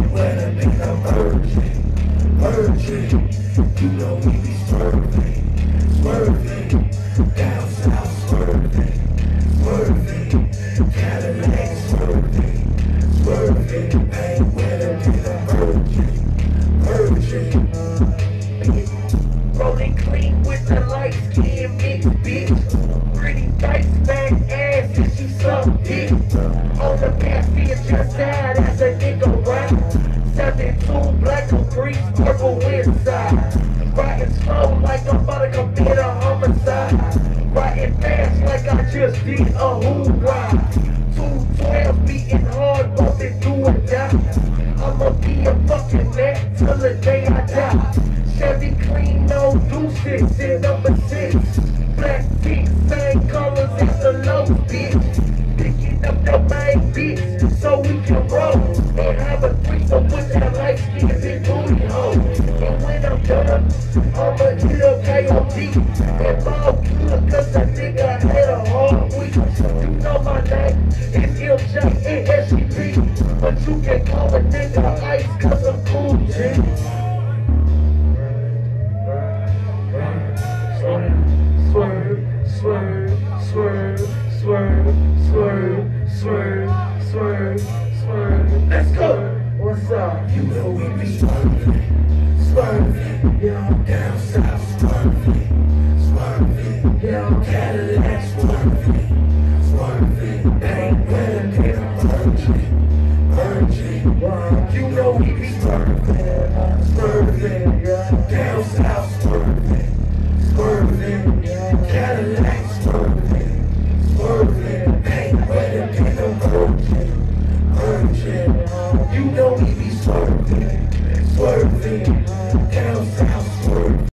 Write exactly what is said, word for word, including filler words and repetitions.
Ain't wetter than a virgin, virgin. You know we be swerving, swerving. Down south swerving, swerving. Cadillac swerving, swerving. Ain't wetter than a virgin, virgin. Rolling clean with the light skin mixed bitch. Pretty dice back ass and she suck dick. On the passenger side as a nigga ride. seventy-two black and green, purple inside. Riding slow like I'm about to commit a homicide. Riding fast like I just did a hoop ride. two twelve beating hard, bumping through a die. I'ma be a fucking net till the day I die. Chevy clean, no deuces in number six. Black feet, same colors as the low bitch. Picking up the main bitch so we can roll. And have a threesome with that light skin and booty hole. And when I'm done, I'ma hit up K O D. And ball good cause that nigga had a hard week. You know my name, it's L J and S C P. But you can call a nigga Ice cause I'm cool, G. Swerve, swerve, swerve, swerve, swerve, swerve, swerve, swerve. Let's go. What's up? You know we be swerving, swerving. Yeah, down south swerving, swerving. Yeah, Cadillac swerving, swerving. Ain't wetter than a virgin, virgin. You know we be swerving, swerving. Yeah, down south swerving, swerving. Cadillac swerving, swerving. Ain't wetter than a virgin, virgin. You know we be swerving, swerving.